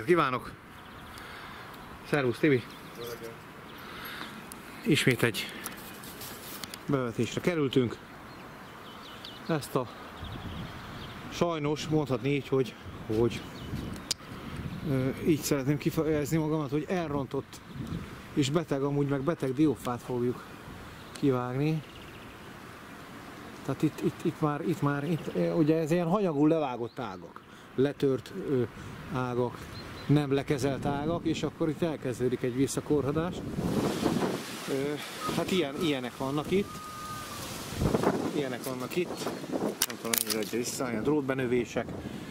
kívánok! Szervusz Tibi! Ismét egy bevetésre kerültünk. Ezt a sajnos mondhatni így, hogy így szeretném kifejezni magamat, hogy elrontott és beteg, amúgy meg beteg diófát fogjuk kivágni. Tehát itt már ugye ez ilyen hanyagul levágott ágak, letört ágak, nem lekezelt ágak, és akkor itt elkezdődik egy visszakorhadás. Hát ilyenek vannak itt. Ilyenek vannak itt. Nem tudom, mennyire adja vissza, ilyen drótbenövések.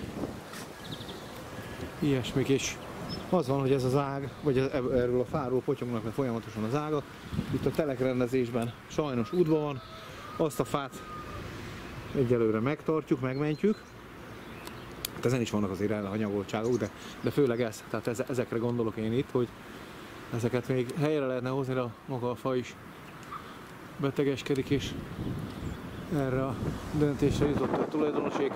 Ilyesmik, és az van, hogy ez az ág, vagy erről a fáról potyognak folyamatosan az ágak. Itt a telekrendezésben sajnos útban van. Azt a fát egyelőre megtartjuk, megmentjük. Hát ezen is vannak azért elhanyagoltságok, de főleg ez, tehát ezekre gondolok én itt, hogy ezeket még helyre lehetne hozni, de maga a fa is betegeskedik, és erre a döntésre jutott a tulajdonoség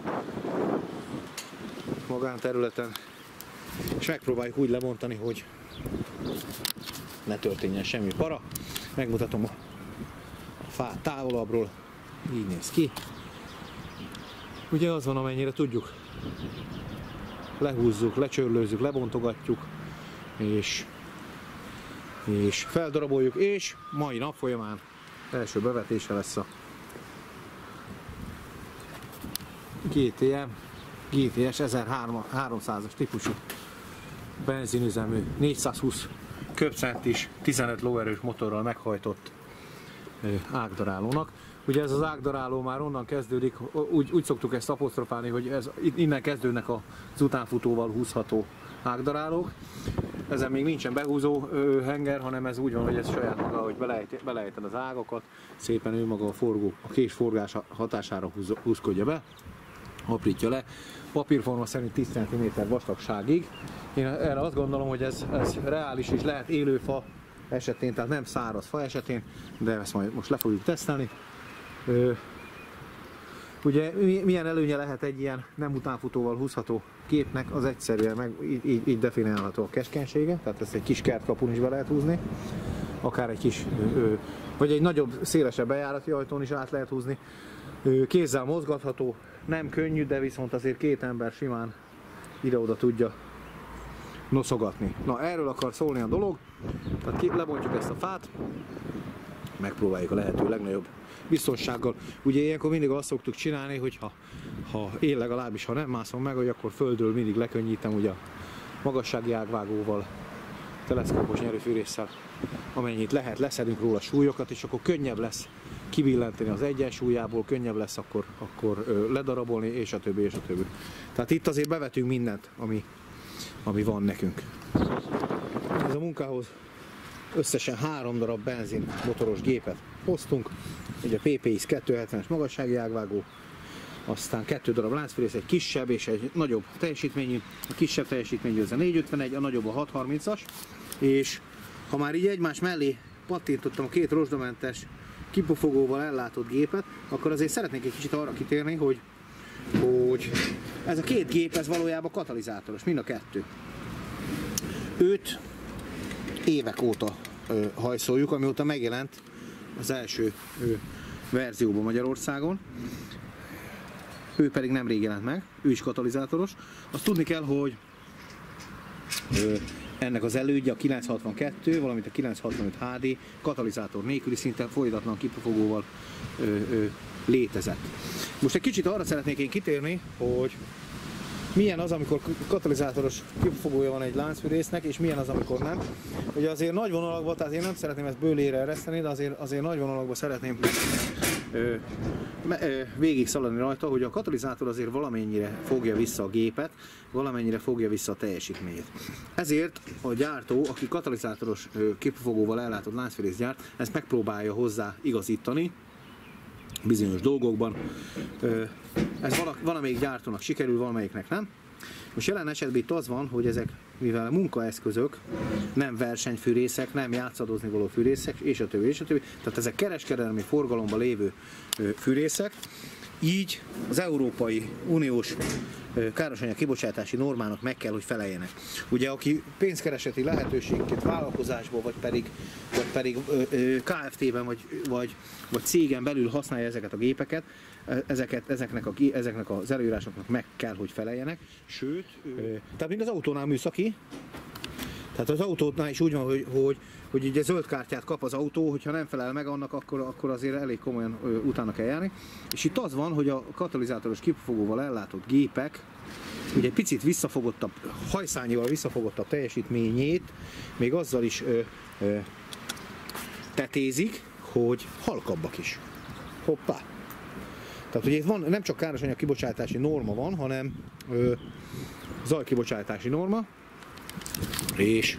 magánterületen, és megpróbáljuk úgy lebontani, hogy ne történjen semmi para. Megmutatom a fát távolabbról, így néz ki. Ugye az van, amennyire tudjuk. Lehúzzuk, lecsörlőzzük, lebontogatjuk, és feldaraboljuk, és mai nap folyamán első bevetése lesz a GTS 1300-as típusú benzinüzemű 420 köbcentis 15 lóerős motorral meghajtott ágdarálónak. Ugye ez az ágdaráló már onnan kezdődik, úgy szoktuk ezt apostrofálni, hogy innen kezdődnek az utánfutóval húzható ágdarálók. Ezen még nincsen behúzó henger, hanem ez úgy van, hogy ez saját maga, hogy belejted az ágakat, szépen ő maga a kés forgása hatására húzkodja be, aprítja le. Papírforma szerint 10 cm vastagságig. Én erre azt gondolom, hogy ez reális is lehet élő fa esetén, tehát nem száraz fa esetén, de ezt majd most le fogjuk tesztelni. Ugye milyen előnye lehet egy ilyen nem utánfutóval húzható képnek? Az egyszerűen így definiálható a keskensége, tehát ezt egy kis kertkapun is be lehet húzni, akár egy kis, vagy egy nagyobb, szélesebb bejárati ajtón is át lehet húzni. Kézzel mozgatható, nem könnyű, de viszont azért két ember simán ide-oda tudja noszogatni. Na, erről akar szólni a dolog, tehát lebontjuk ezt a fát, megpróbáljuk a lehető legnagyobb biztonsággal. Ugye ilyenkor mindig azt szoktuk csinálni, hogy ha én legalábbis, ha nem mászom meg, hogy akkor földről mindig lekönnyítem ugye a magassági ágvágóval, teleszkópos nyerőfűrésszel, amennyit lehet, leszedünk róla súlyokat, és akkor könnyebb lesz kibillenteni az egyensúlyából, könnyebb lesz akkor ledarabolni, és a többi, és a többi. Tehát itt azért bevetünk mindent, ami van nekünk. Ez a munkához összesen 3 darab benzin motoros gépet hoztunk, ugye PPX 270-es magassági ágvágó, aztán 2 darab láncfűrész, egy kisebb és egy nagyobb teljesítményű, a kisebb teljesítményű ez a 451, a nagyobb a 630-as, és ha már így egymás mellé pattintottam a két rozsdamentes kipufogóval ellátott gépet, akkor azért szeretnék egy kicsit arra kitérni, hogy ez a két gép ez valójában katalizátoros, mind a kettő. Őt évek óta hajszoljuk, amióta megjelent az első verzióban Magyarországon. Ő pedig nemrég jelent meg, ő is katalizátoros. Azt tudni kell, hogy ennek az elődje a 962, valamint a 965 HD katalizátor nélküli szinte folytatlan kipufogóval létezett. Most egy kicsit arra szeretnék én kitérni, hogy milyen az, amikor katalizátoros kipufogója van egy láncfűrésznek, és milyen az, amikor nem. Ugye azért nagy vonalakban, tehát én nem szeretném ezt bőlére ereszteni, de azért nagy vonalakban szeretném végig szaladni rajta, hogy a katalizátor azért valamennyire fogja vissza a gépet, valamennyire fogja vissza a teljesítményét. Ezért a gyártó, aki katalizátoros kipufogóval ellátott láncfűrész gyárt, ezt megpróbálja hozzá igazítani bizonyos dolgokban. Ez valamelyik gyártónak sikerül, valamelyiknek nem. Most jelen esetben itt az van, hogy ezek, mivel munkaeszközök, nem versenyfűrészek, nem játszadozni való fűrészek, és a többi, és a többi. Tehát ezek kereskedelmi forgalomban lévő fűrészek, Így az Európai Uniós károsanyag kibocsátási normának meg kell, hogy feleljenek. Ugye aki pénzkereseti lehetőségként vállalkozásból, vagy pedig KFT-ben, vagy cégen belül használja ezeket a gépeket, ezeknek az előírásoknak meg kell, hogy feleljenek. Sőt, tehát mint az autónál műszaki, tehát az autónál is úgy van, hogy ugye zöld kártyát kap az autó, hogyha nem felel meg annak, akkor azért elég komolyan utána kell járni. És itt az van, hogy a katalizátoros kipufogóval ellátott gépek ugye egy picit visszafogottabb, hajszányival visszafogottabb teljesítményét még azzal is tetézik, hogy halkabbak is. Hoppá! Tehát ugye itt van, nem csak károsanyag kibocsátási norma van, hanem zajkibocsátási norma, és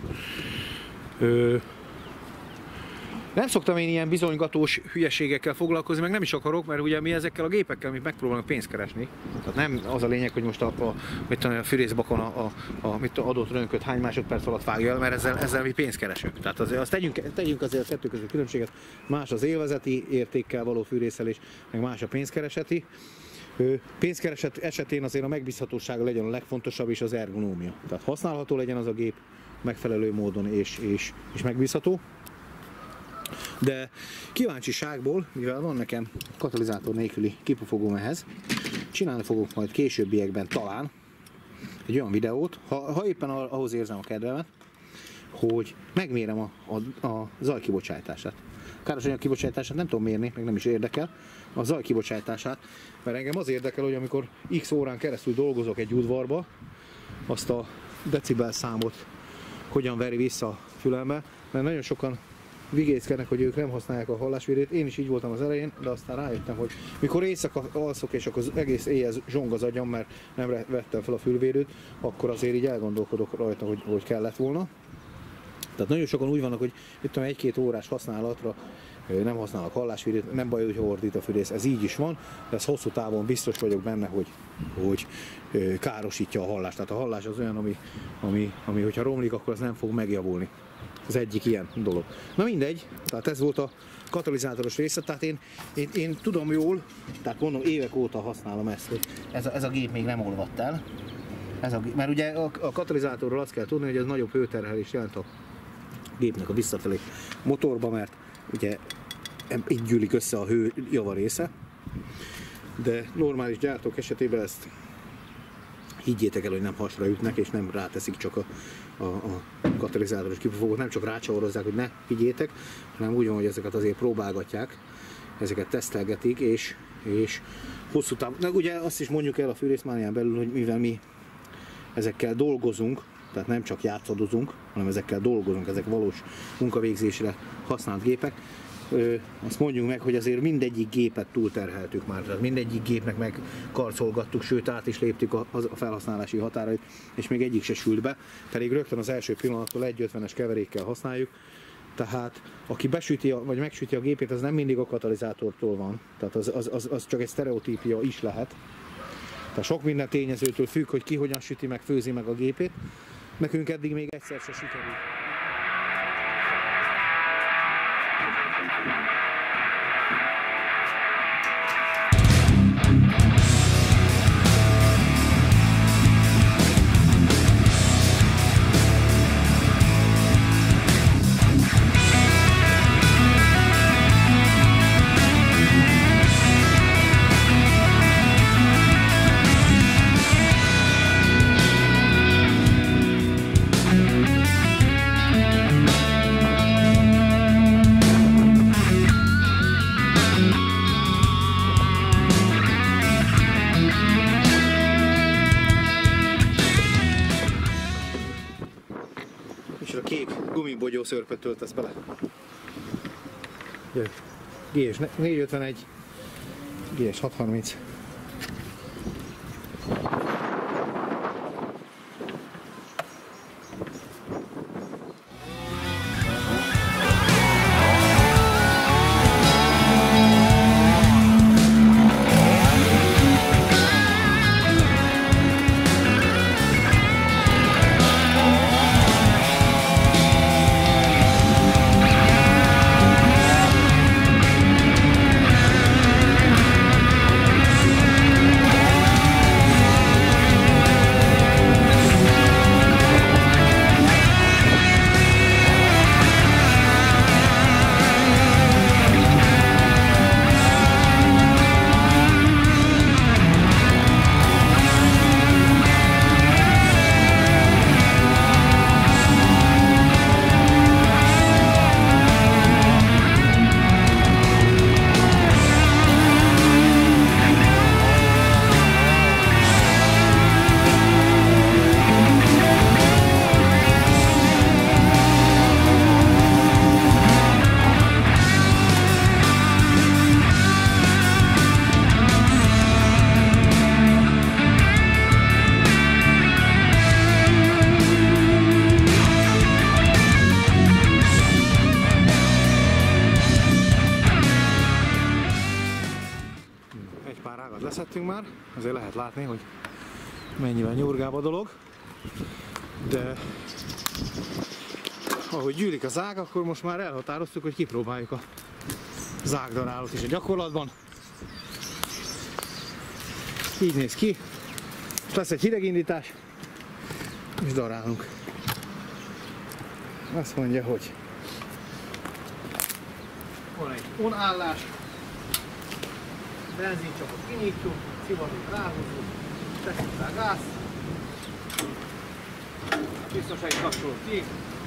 nem szoktam én ilyen bizonygatós hülyeségekkel foglalkozni, meg nem is akarok, mert ugye mi ezekkel a gépekkel mi megpróbálunk pénzt keresni. Tehát nem az a lényeg, hogy most a fűrészbakon a adott rönköt hány másodperc alatt vágja el, mert ezzel mi pénzt keresünk. Tehát azt tegyünk azért a kettő között különbséget. Más az élvezeti értékkel való fűrészelés, meg más a pénzkereseti. Pénzkereset esetén azért a megbízhatósága legyen a legfontosabb, és az ergonómia. Tehát használható legyen az a gép megfelelő módon és megbízható. De kíváncsiságból, mivel van nekem katalizátor nélküli kipufogóm ehhez, csinálni fogok majd későbbiekben talán egy olyan videót, ha éppen ahhoz érzem a kedvemet, hogy megmérem a zajkibocsátását. Károsanyag kibocsátását nem tudom mérni, meg nem is érdekel, a zaj kibocsátását, mert engem az érdekel, hogy amikor x órán keresztül dolgozok egy udvarba, azt a decibel számot hogyan veri vissza a fülembe, mert nagyon sokan vigézkednek, hogy ők nem használják a hallásvédőt. Én is így voltam az elején, de aztán rájöttem, hogy mikor éjszaka alszok, és akkor egész éjjel zsong az agyam, mert nem vettem fel a fülvédőt, akkor azért így elgondolkodok rajta, hogy kellett volna. Tehát nagyon sokan úgy vannak, hogy itt tudom, 1-2 órás használatra nem használnak hallásvédőt, nem baj, hogy ordít a fűrész, ez így is van, de ez hosszú távon biztos vagyok benne, hogy károsítja a hallást. Tehát a hallás az olyan, ami hogyha romlik, akkor az nem fog megjavulni. Az egyik ilyen dolog. Na mindegy, tehát ez volt a katalizátoros része, tehát én tudom jól, tehát mondom, évek óta használom ezt, hogy ez a gép még nem olvadt el. Mert ugye a katalizátorról azt kell tudni, hogy ez nagyobb hőterhelést jelent a gépnek a visszafelé motorba, mert ugye így gyűlik össze a hő javarésze, de normális gyártók esetében ezt higgyétek el, hogy nem hasra ütnek, és nem ráteszik csak a katalizátoros kipufogót, nem csak rácsavarozzák, hogy ne higgyétek, hanem úgy van, hogy ezeket azért próbálgatják, ezeket tesztelgetik, és hosszú távon. Ugye azt is mondjuk el a fűrészmánián belül, hogy mivel mi ezekkel dolgozunk, tehát nem csak játszadozunk, hanem ezekkel dolgozunk, ezek valós munkavégzésre használt gépek. Azt mondjuk meg, hogy azért mindegyik gépet túlterheltük már, tehát mindegyik gépnek megkarcolgattuk, sőt át is léptük a felhasználási határait, és még egyik se sült be, pedig rögtön az első pillanattól 1.50-es keverékkel használjuk. Tehát aki besüti vagy megsüti a gépét, az nem mindig a katalizátortól van, tehát az csak egy sztereotípia is lehet. Tehát sok minden tényezőtől függ, hogy ki hogyan süti meg, főzi meg a gépét. Nekünk eddig még egyszer se sikerült. És a kék gumibogyó szörpöt töltesz bele. GS 451, GS 630. leszettünk már, azért lehet látni, hogy mennyivel nyurgább a dolog, de ahogy gyűlik a zág, akkor most már elhatároztuk, hogy kipróbáljuk a zágdarálót is a gyakorlatban. Így néz ki, lesz egy hidegindítás, és darálunk. Azt mondja, hogy van egy on-állás, benzincsapot kinyitjuk, szivatot ráhúzunk, teszünk rá gáz, biztonsági kapcsolót ki,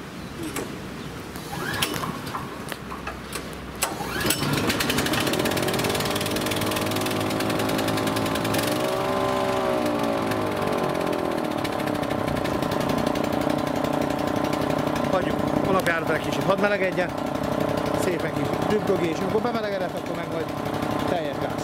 hagyjuk alapjáratot egy kicsit, hadd melegedjen, szépen kis dübdögés, és amikor bemelegedett, akkor meg majd teljes gáz.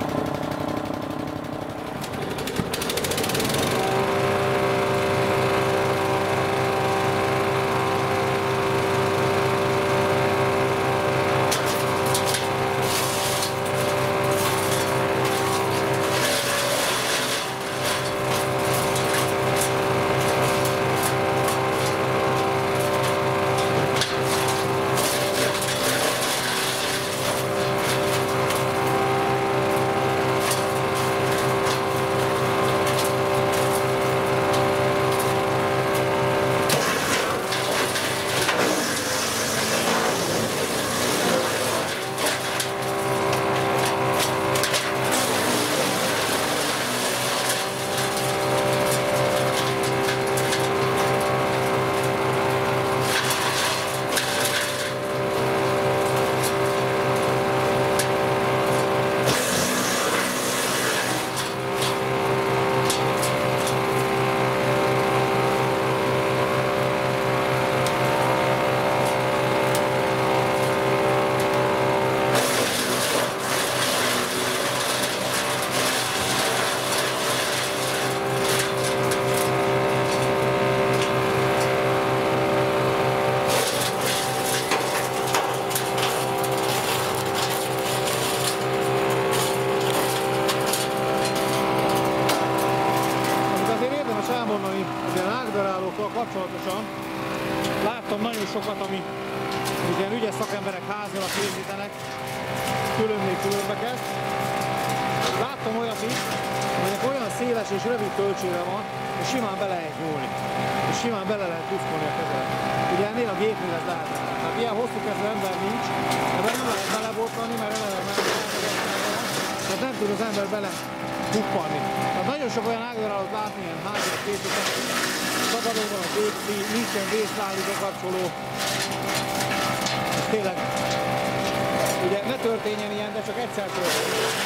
Kapcsolatosan láttam nagyon sokat, ami ilyen ügyes szakemberek házra készítenek különbeket. Láttam olyat is, aminek olyan széles és rövid töltsére van, hogy simán be lehet nyúlni, és simán bele lehet tuszkolni a kezelet. Ugye ennél a gépnél ez lehet. Tehát ilyen hosszú kezű ember nincs, ebben nem lehet belebotlani, mert eleve tehát nem tud az ember bele huppanni. Tehát nagyon sok olyan ágdarálót látni, ilyen házra készítenek, szabadon van a gépszi, nincsen vészlállító kapcsoló. Tényleg, ugye ne történjen ilyen, de csak egyszer történik.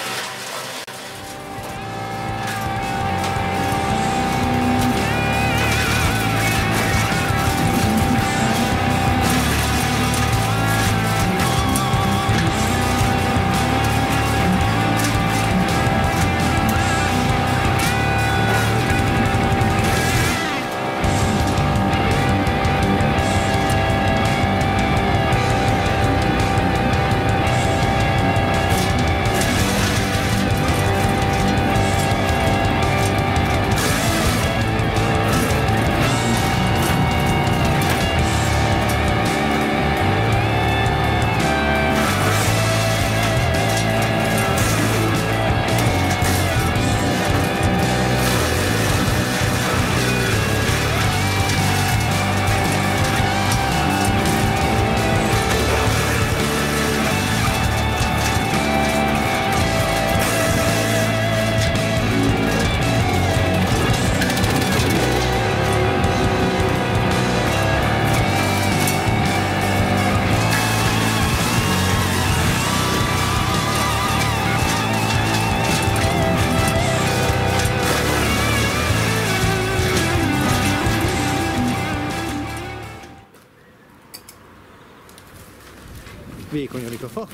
Vékonyodik a fa.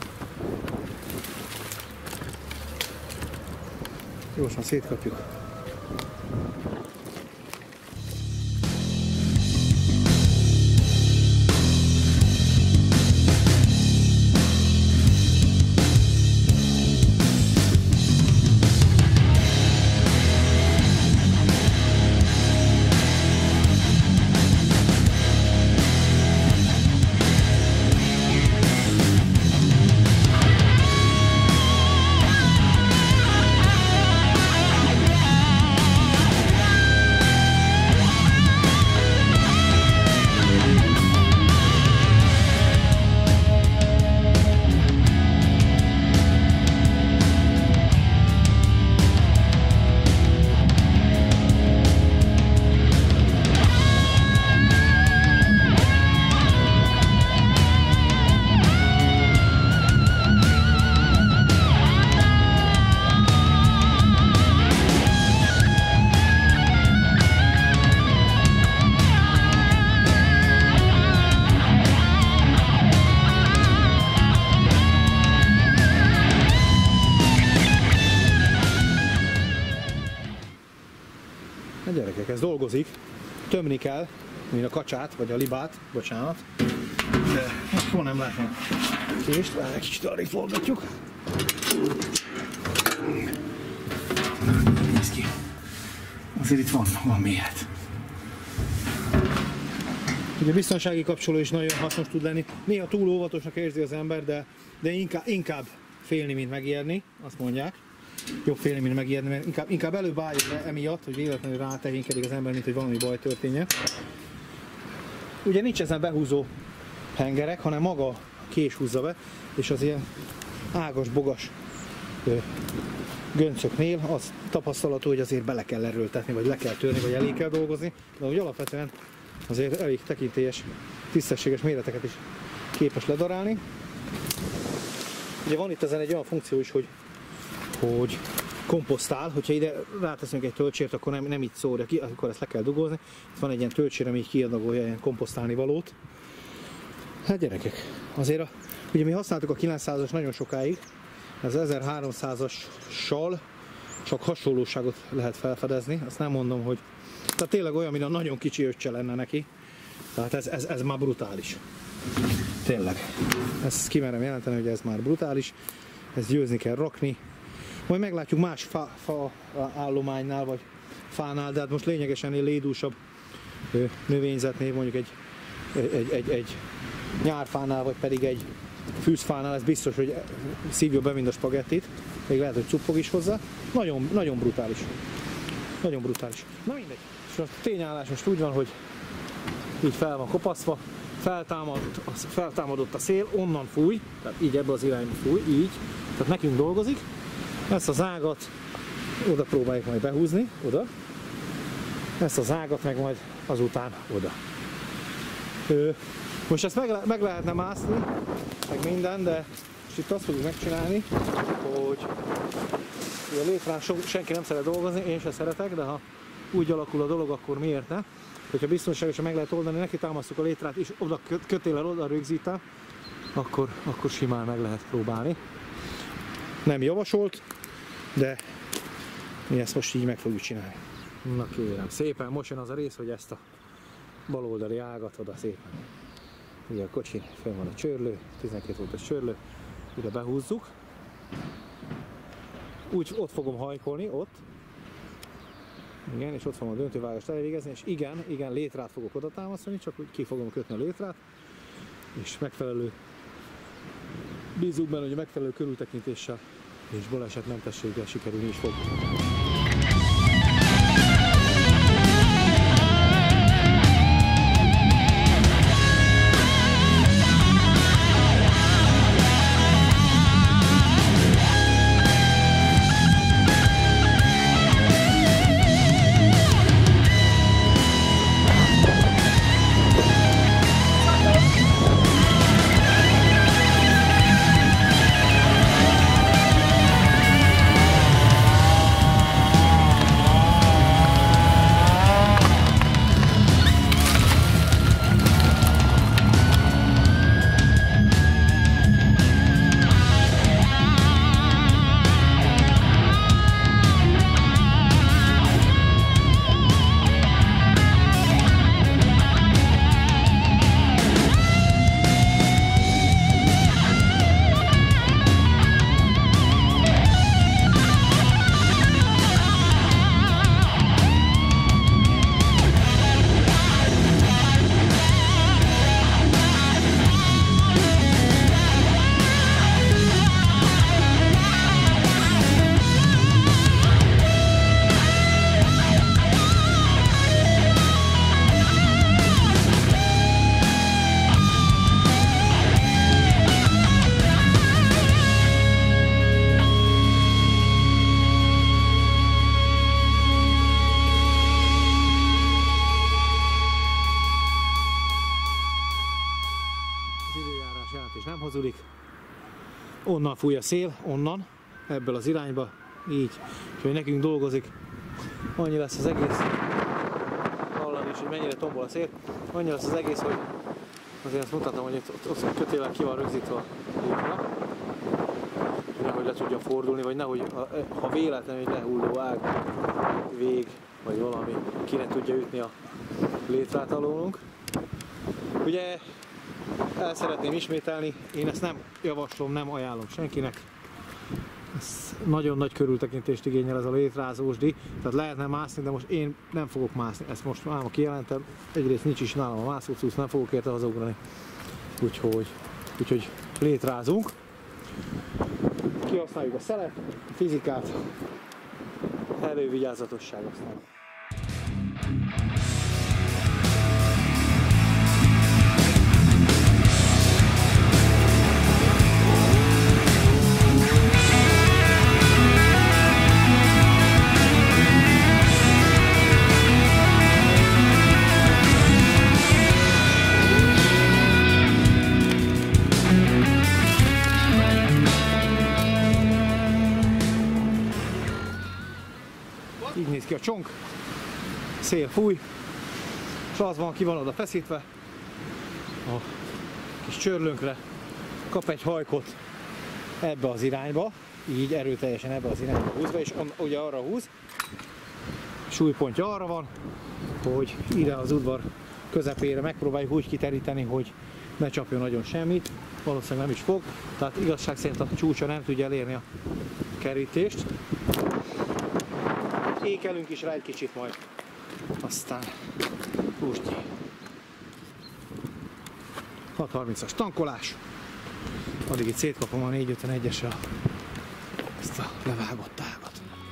Gyorsan szétkapjuk. Hát gyerekek, ez dolgozik. Tömni kell, mint a kacsát, vagy a libát, bocsánat. De hol nem látom kést, egy kicsit arra forgatjuk. Nézd ki. Azért itt van méret. Ugye a biztonsági kapcsoló is nagyon hasznos tud lenni. Néha túl óvatosnak érzi az ember, de inkább félni, mint megijedni, azt mondják. Jobb félni, mint megijedni, mert inkább előbb álljon le emiatt, hogy véletlenül rátehénkedik az ember, mint hogy valami baj történjen. Ugye nincs ezen behúzó hengerek, hanem maga a kés húzza be, és az ilyen ágas, bogas göncöknél az tapasztalatú, hogy azért bele kell erőltetni, vagy le kell törni, vagy elé kell dolgozni, de úgy alapvetően azért elég tekintélyes, tisztességes méreteket is képes ledarálni. Ugye van itt ezen egy olyan funkció is, hogy komposztál, hogyha ide ráteszünk egy töltsért, akkor nem így szórja ki, akkor ezt le kell dugózni. Itt van egy ilyen töltsér, ami így kiadagolja ilyen komposztálni valót. Hát gyerekek, azért ugye mi használtuk a 900-as nagyon sokáig, ez 1300-assal csak hasonlóságot lehet felfedezni, azt nem mondom, hogy tehát tényleg olyan, mint a nagyon kicsi öccse lenne neki, tehát ez már brutális. Tényleg. Ezt kimerem jelenteni, hogy ez már brutális, ezt győzni kell rakni. Majd meglátjuk más fa állománynál, vagy fánál, de hát most lényegesen lédúsabb növényzetnél, mondjuk egy nyárfánál, vagy pedig egy fűzfánál, ez biztos, hogy szívja be mind a spagettit, még lehet, hogy cuppog is hozzá. Nagyon, nagyon brutális. Nagyon brutális. Na mindegy. És a tényállás most úgy van, hogy így fel van kopasztva, feltámadott a szél, onnan fúj, tehát így ebbe az irányba fúj, így, tehát nekünk dolgozik. Ezt az ágat oda próbáljuk majd behúzni, oda. Ezt az ágat meg majd azután oda. Most ezt meg lehetne mászni, meg minden, de most itt azt fogjuk megcsinálni, hogy a létrán senki nem szeret dolgozni, én sem szeretek, de ha úgy alakul a dolog, akkor miért ne? Hogyha biztonságosan meg lehet oldani, neki támasztjuk a létrát és oda kötéllel oda rögzítem, akkor simán meg lehet próbálni. Nem javasolt, de mi ezt most így meg fogjuk csinálni. Na kérem, szépen most jön az a rész, hogy ezt a baloldali ágat oda szépen. Ugye a kocsi, fenn van a csörlő, 12 voltos csörlő, ide behúzzuk. Úgy ott fogom hajkolni, ott. Igen, és ott fogom a döntővágást elvégezni, és igen, létrát fogok oda támasztani, csak úgy ki fogom kötni a létrát, és megfelelő, bízunk benne, hogy a megfelelő körültekintéssel és balesetmentességgel sikerülni is fog. Onnan fúj a szél, onnan, ebből az irányba, így, és hogy nekünk dolgozik, annyi lesz az egész, hallani is, hogy mennyire tombol a szél, annyi lesz az egész, hogy azért azt mutatom, hogy ott kötéllel ki van rögzítve a létra, nehogy le tudjon fordulni, vagy nehogy, ha véletlenül egy lehulló ág, vég, vagy valami ki ne tudja ütni a létrát alólunk. Ugye el szeretném ismételni, én ezt nem javaslom, nem ajánlom senkinek. Ez nagyon nagy körültekintést igényel ez a létrázósdi, tehát lehetne mászni, de most én nem fogok mászni, ezt most már kijelentem. Egyrészt nincs is nálam a mászócusz, nem fogok érte hazaugrani, úgyhogy létrázunk. Kihasználjuk a szelet, a fizikát, elővigyázatosság aztán. Így néz ki a csonk, szél fúj, és az van, ki van oda feszítve a kis csörlőnkre, kap egy hajkot ebbe az irányba, így erőteljesen ebbe az irányba húzva, és ugye arra húz, súlypontja arra van, hogy ide az udvar közepére megpróbáljuk úgy kiteríteni, hogy ne csapjon nagyon semmit, valószínűleg nem is fog, tehát igazság szerint a csúcsa nem tudja elérni a kerítést. Ékelünk is rá egy kicsit majd, aztán húst ki. 6.30-as tankolás, addig itt szétkapom a 451-esre ezt a levágott tágat.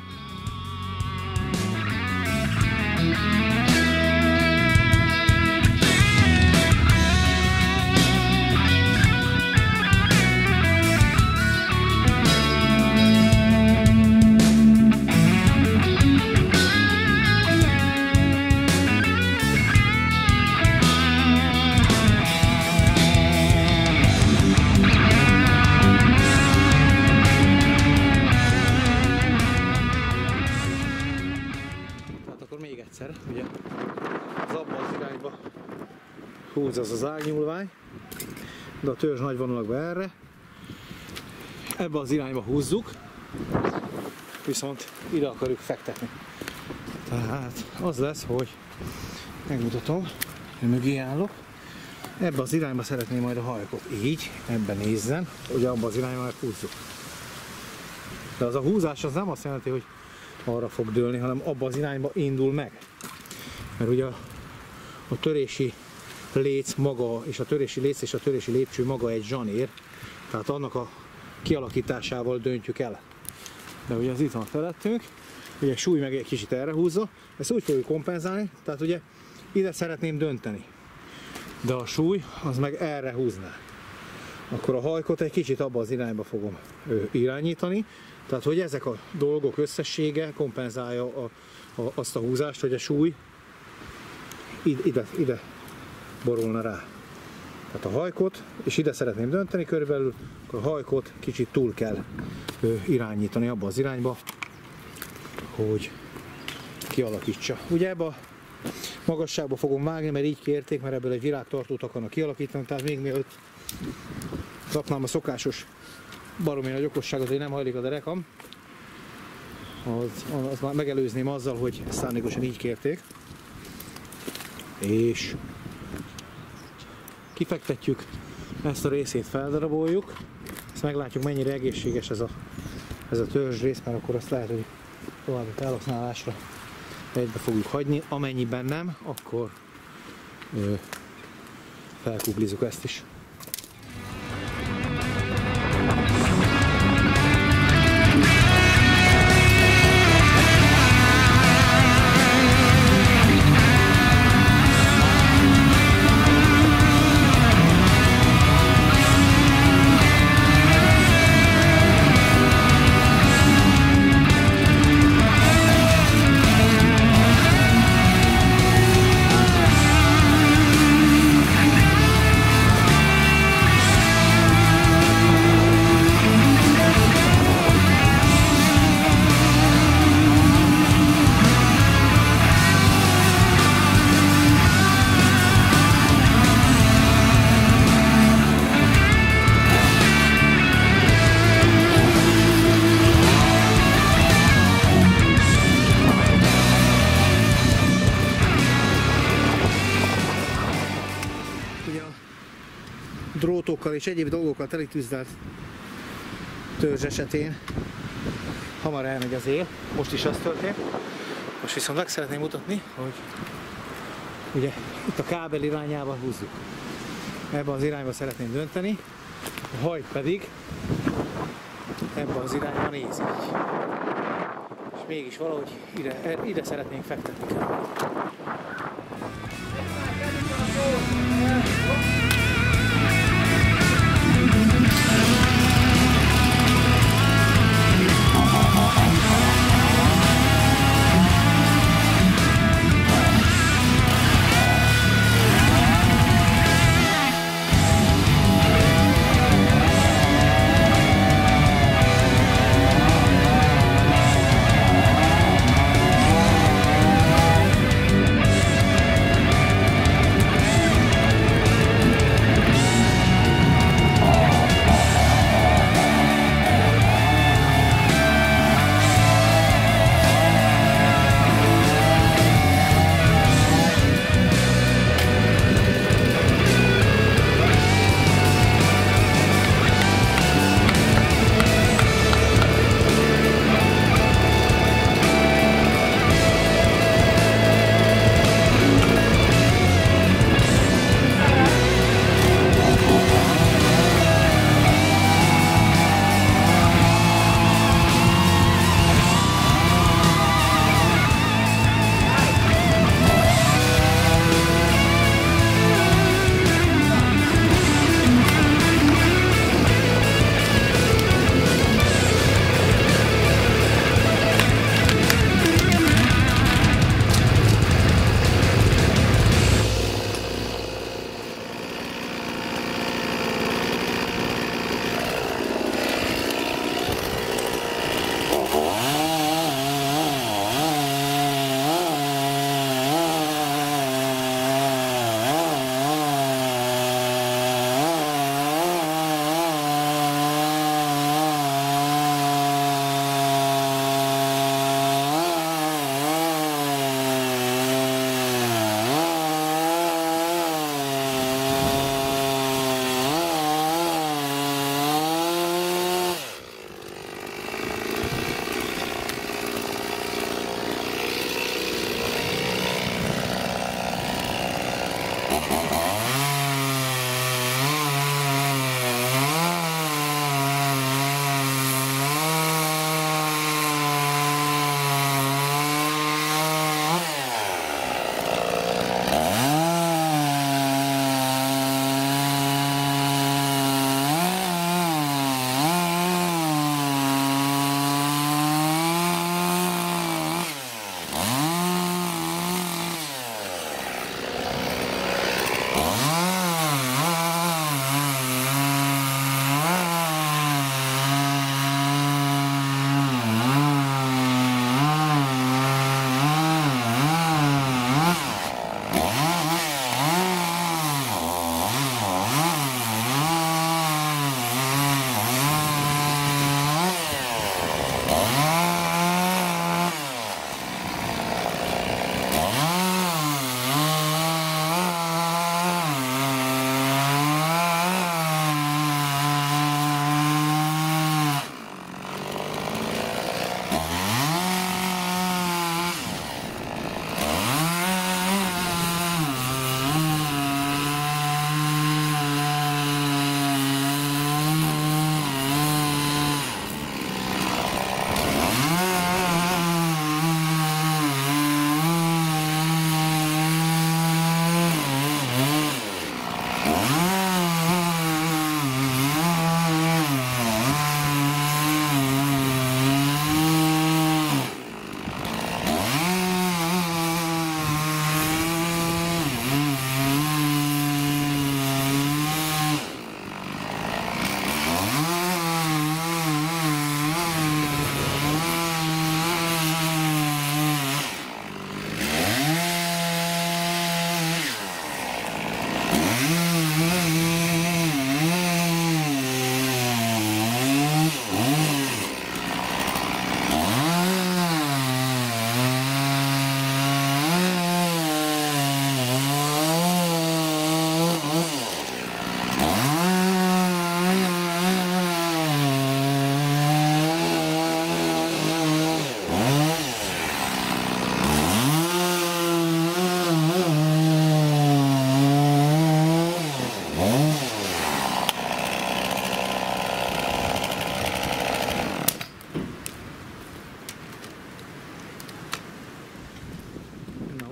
Ugye az abban az irányba húz az ágnyúlvány, de a törzs nagy vonalakban erre. Ebbe az irányba húzzuk, viszont ide akarjuk fektetni. Tehát az lesz, hogy megmutatom, hogy mögé állok. Ebbe az irányba szeretném majd a hajkot. Így, ebben nézzen, hogy abban az irányba meghúzzuk. De az a húzás az nem azt jelenti, hogy arra fog dőlni, hanem abba az irányba indul meg. Mert ugye a törési léc maga, és a törési léc és a törési lépcső maga egy zsanér, tehát annak a kialakításával döntjük el. De ugye az itt van felettünk, ugye súly meg egy kicsit erre húzza, ezt úgy fogjuk kompenzálni, tehát ugye ide szeretném dönteni, de a súly az meg erre húzná. Akkor a hajkot egy kicsit abba az irányba fogom irányítani, tehát hogy ezek a dolgok összessége kompenzálja azt a húzást, hogy a súly ide borulna rá. Tehát a hajkot, és ide szeretném dönteni körülbelül, akkor a hajkot kicsit túl kell irányítani abba az irányba, hogy kialakítsa. Ugye ebbe a magasságba fogom vágni, mert így kérték, mert ebből egy virágtartót akarnak kialakítani, tehát még mielőtt raknám a szokásos baromi nagy okosságot, hogy nem hajlik a derekam, az már megelőzném azzal, hogy szándékosan így kérték. És kifektetjük, ezt a részét feldaraboljuk, ezt meglátjuk, mennyire egészséges ez a törzs rész, mert akkor azt lehet, hogy további felhasználásra egybe fogjuk hagyni, amennyiben nem, akkor felkuglizzuk ezt is. államokkal és egyéb dolgokkal telitűzdelt törzs esetén hamar elmegy az él. Most is az történt. Most viszont meg szeretném mutatni, hogy ugye itt a kábel irányába húzzuk. Ebben az irányba szeretném dönteni, a haj pedig ebben az irányba néz így. És mégis valahogy ide szeretnénk fektetni kell.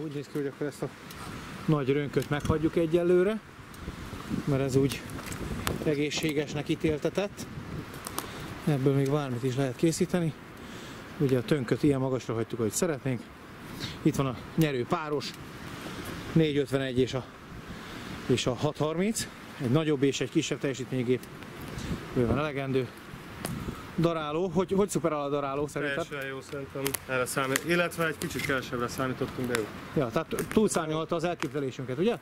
úgy néz ki, hogy akkor ezt a nagy rönköt meghagyjuk egyelőre, mert ez úgy egészségesnek ítéltetett. Ebből még bármit is lehet készíteni. Ugye a tönköt ilyen magasra hagytuk, ahogy szeretnénk. Itt van a nyerő páros, 451 és a 630. Egy nagyobb és egy kisebb teljesítménygép bőven elegendő. Daráló, hogy szuperál a daráló szerinted? Teljesen jó szerintem, erre számít. Illetve egy kicsit kevesebbre számítottunk, de jó. Ja, tehát túlszámolta az elképzelésünket, ugye?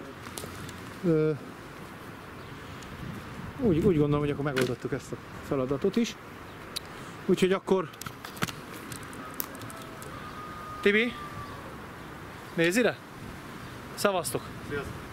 Úgy gondolom, hogy akkor megoldottuk ezt a feladatot is. Úgyhogy akkor... Tibi, nézz ide! Szevasztok! Sziasztok!